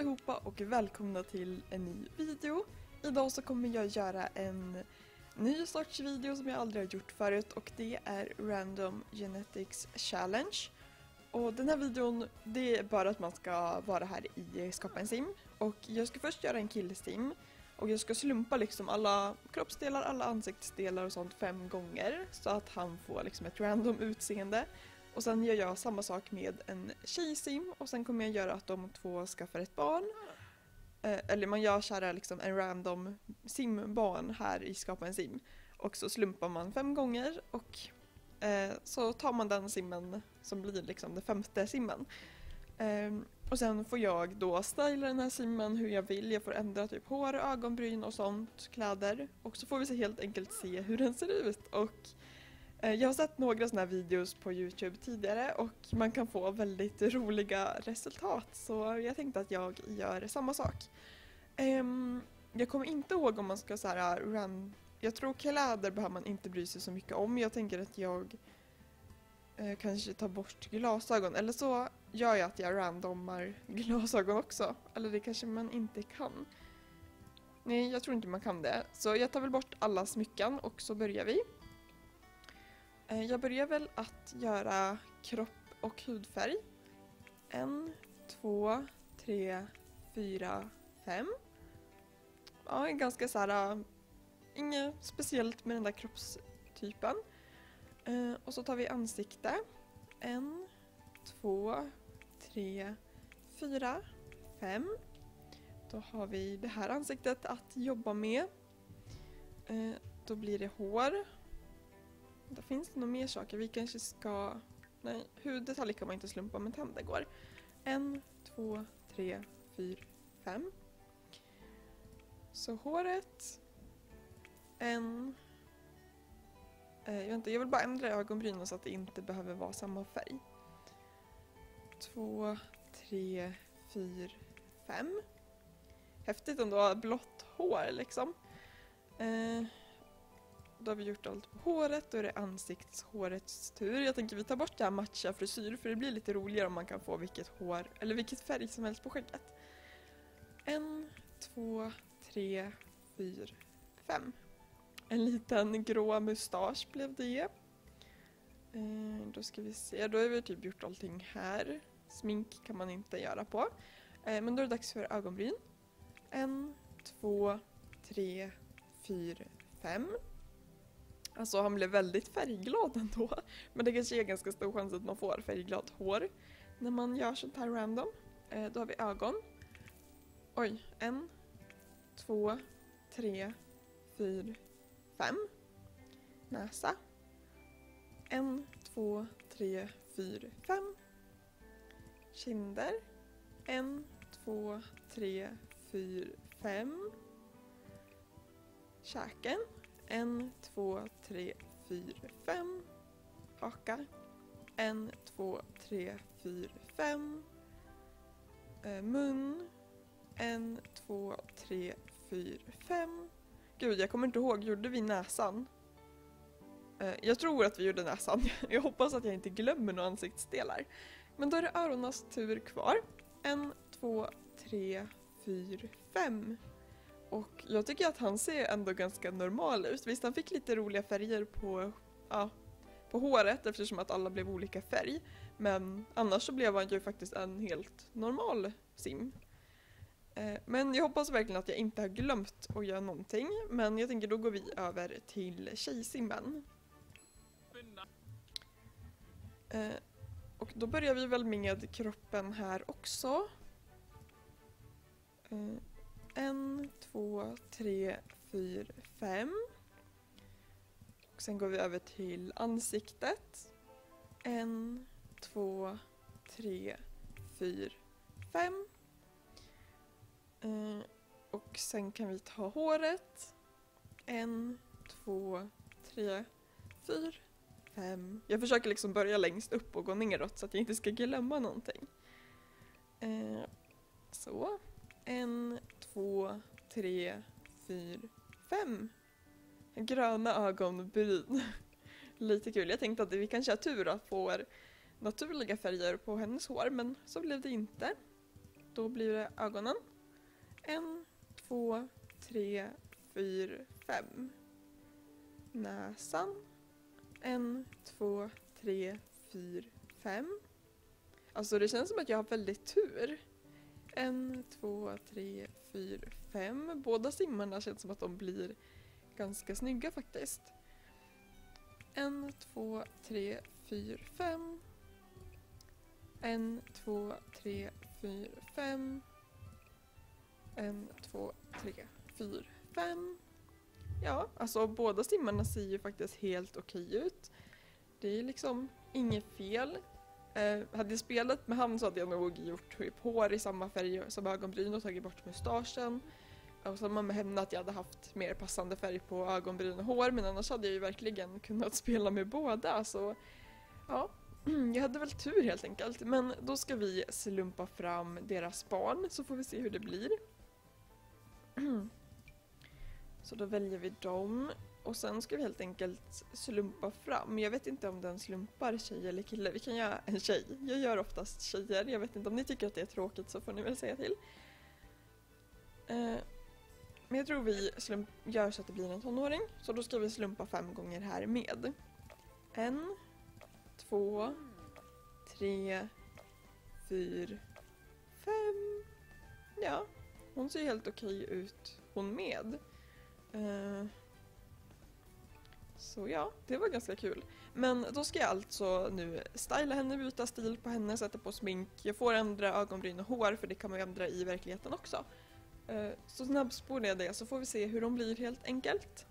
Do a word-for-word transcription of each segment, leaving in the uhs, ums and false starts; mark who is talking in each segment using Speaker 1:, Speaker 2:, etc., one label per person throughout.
Speaker 1: allihopa och välkomna till en ny video. Idag så kommer jag göra en ny sorts video som jag aldrig har gjort förut och det är Random Genetics Challenge. Och den här videon, det är bara att man ska vara här i Skapa en sim. Och jag ska först göra en killsim och jag ska slumpa liksom alla kroppsdelar, alla ansiktsdelar och sånt fem gånger så att han får liksom ett random utseende. Och sen gör jag samma sak med en tjejsim och sen kommer jag göra att de två skaffar ett barn. Eh, eller man gör kära liksom en random simbarn här i Skapa en sim. Och så slumpar man fem gånger och eh, så tar man den simmen som blir liksom den femte simmen. Eh, och sen får jag då styla den här simmen hur jag vill. Jag får ändra typ hår, ögonbryn och sånt, kläder. Och så får vi så helt enkelt se hur den ser ut. Och jag har sett några såna här videos på YouTube tidigare och man kan få väldigt roliga resultat så jag tänkte att jag gör samma sak. Um, jag kommer inte ihåg om man ska så här run. Jag tror kläder behöver man inte bry sig så mycket om. Jag tänker att jag uh, kanske tar bort glasögon eller så gör jag att jag randomar glasögon också. Eller det kanske man inte kan. Nej, jag tror inte man kan det. Så jag tar väl bort alla smycken och så börjar vi. Jag börjar väl att göra kropp och hudfärg. En, två, tre, fyra, fem. Ja, ganska så här. Inget speciellt med den där kroppstypen. Och så tar vi ansikte. En, två, tre, fyra, fem. Då har vi det här ansiktet att jobba med. Då blir det hår. Då finns det nog mer saker. Vi kanske ska... Nej, huddetalj kan man inte slumpa, men tänder går. En, två, tre, fyra, fem. Så håret. En... Eh, jag, vet inte, jag vill bara ändra ögonbrynen så att det inte behöver vara samma färg. Två, tre, fyra, fem. Häftigt om du har blått hår liksom. Eh... Då har vi gjort allt på håret, då är det ansiktshårets tur. Jag tänker vi tar bort det här matcha frisyr för det blir lite roligare om man kan få vilket hår eller vilket färg som helst på skägget. En, två, tre, fyra, fem. En liten grå mustasch blev det. Eh, då ska vi se, då har vi typ gjort allting här. Smink kan man inte göra på. Eh, men då är det dags för ögonbryn. En, två, tre, fyra, fem. Alltså han blev väldigt färgglad ändå. Men det kanske är ganska stor chans att man får färgglad hår när man gör sånt här random. Eh, då har vi ögon. Oj, en, två, tre, fyra, fem. Näsa. En, två, tre, fyra, fem. Kinder. En, två, tre, fyra, fem. Käken. En, två, tre, fyra, fem. Haka. En, två, tre, fyra, fem. Eh, mun. En, två, tre, fyra, fem. Gud, jag kommer inte ihåg. Gjorde vi näsan? Eh, jag tror att vi gjorde näsan. Jag hoppas att jag inte glömmer några ansiktsdelar. Men då är det öronens tur kvar. En, två, tre, fyra, fem. Och jag tycker att han ser ändå ganska normal ut. Visst, han fick lite roliga färger på, ja, på håret eftersom att alla blev olika färg. Men annars så blev han ju faktiskt en helt normal sim. Eh, men jag hoppas verkligen att jag inte har glömt att göra någonting. Men jag tänker då går vi över till tjejsimmen. Eh, och då börjar vi väl med kroppen här också. Eh, En, två, tre, fyra, fem. Och sen går vi över till ansiktet. En, två, tre, fyra, fem. Eh, och sen kan vi ta håret. En, två, tre, fyra, fem. Jag försöker liksom börja längst upp och gå neråt så att jag inte ska glömma någonting. Eh, så. En, två, tre, fyra, fem. Gröna ögonbryn. Lite kul. Jag tänkte att vi kanske har tur att få naturliga färger på hennes hår, men så blev det inte. då blir det ögonen. En, två, tre, fyra, fem. Näsan. En, två, tre, fyra, fem. Alltså det känns som att jag har väldigt tur. En, två, tre, fyra, fem. Båda simmarna känns som att de blir ganska snygga faktiskt. En, två, tre, fyra, fem. En, två, tre, fyra, fem. En, två, tre, fyra, fem. Ja, alltså båda simmarna ser ju faktiskt helt okej ut. Det är liksom inget fel. Eh, hade jag spelat med han så hade jag nog gjort typ hår i samma färg som ögonbryn och tagit bort mustaschen. Och samma med henne att jag hade haft mer passande färg på ögonbryn och hår, men annars hade jag ju verkligen kunnat spela med båda. Så ja, jag hade väl tur helt enkelt. Men då ska vi slumpa fram deras barn så får vi se hur det blir. Så då väljer vi dem. Och sen ska vi helt enkelt slumpa fram. Jag vet inte om den slumpar tjej eller kille. Vi kan göra en tjej. Jag gör oftast tjejer. Jag vet inte om ni tycker att det är tråkigt så får ni väl säga till. Eh, men jag tror vi slump- gör så att det blir en tonåring. Så då ska vi slumpa fem gånger här med. En, två, tre, fyra, fem. Ja, hon ser helt okej ut hon med. Eh, Så ja, det var ganska kul. Men då ska jag alltså nu styla henne, byta stil på henne, sätta på smink. Jag får ändra ögonbryn och hår för det kan man ju ändra i verkligheten också. Så snabbspolar jag det så får vi se hur de blir helt enkelt.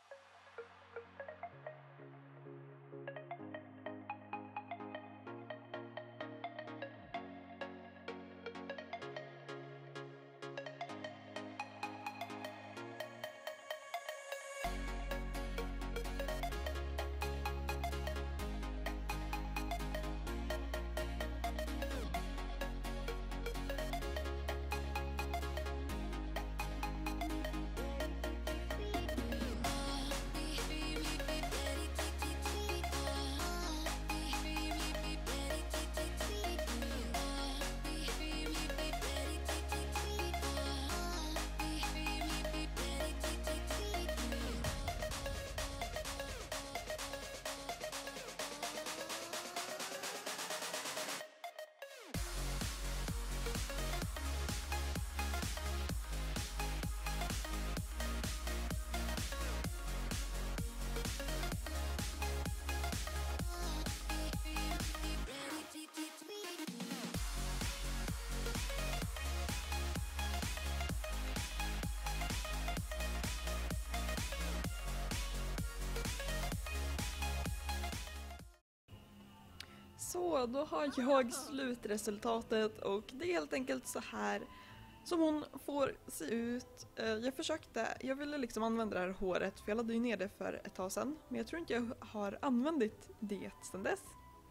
Speaker 1: Så, då har jag slutresultatet och det är helt enkelt så här som hon får se ut. Jag försökte, jag ville liksom använda det här håret för jag laddade ju ner det för ett tag sedan. Men jag tror inte jag har använt det sedan dess.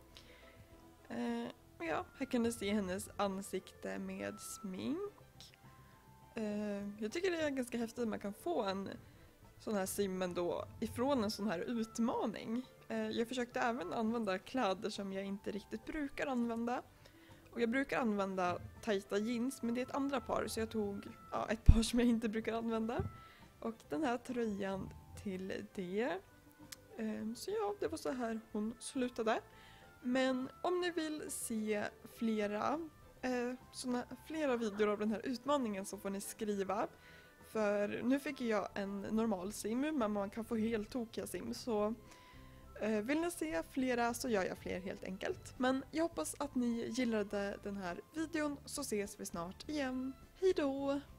Speaker 1: Ja, här kan du se hennes ansikte med smink. Jag tycker det är ganska häftigt att man kan få en sån här sim då ifrån en sån här utmaning. Jag försökte även använda kläder som jag inte riktigt brukar använda. Och jag brukar använda tajta jeans, men det är ett andra par så jag tog ja, ett par som jag inte brukar använda. Och den här tröjan till det. Så ja, det var så här hon slutade. Men om ni vill se flera, såna, flera videor av den här utmaningen så får ni skriva. För nu fick jag en normal sim, men man kan få helt tokiga sim. Så eh, vill ni se flera så gör jag fler helt enkelt. Men jag hoppas att ni gillade den här videon så ses vi snart igen. Hej då!